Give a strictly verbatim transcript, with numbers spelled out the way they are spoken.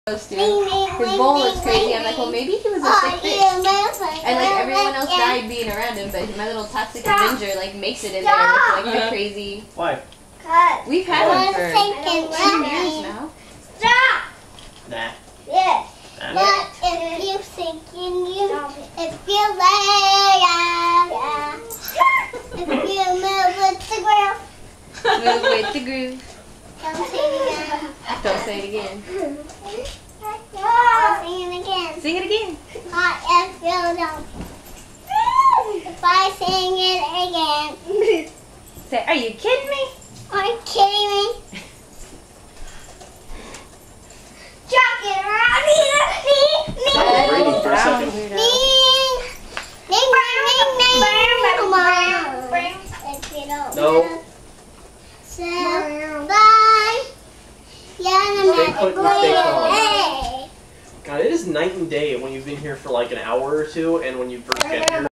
to. His bowl looks crazy. I'm like, well, maybe he was a sick fish. And like everyone else died being around him, but my little Toxic Avenger like makes it in there with like the crazy. Why? We've had him for two years now. Stop! Nah. Yes. Nah. But if you think you, if you lay down, if you move with the groove, Move with the groove. don't sing again. Don't say it again. I'll sing it again. Sing it again. Hot if you don't. If I sing it again. Say, are you kidding me? Are you kidding me? Chuck it around here. Me, me, Stop breathing for a second. me. Ding, ding, ding, ding. Come on. If you don't No. move. So, bye. Yeah, Stay put and stay calm. Hey. God, it is night and day when you've been here for like an hour or two and when you first get here.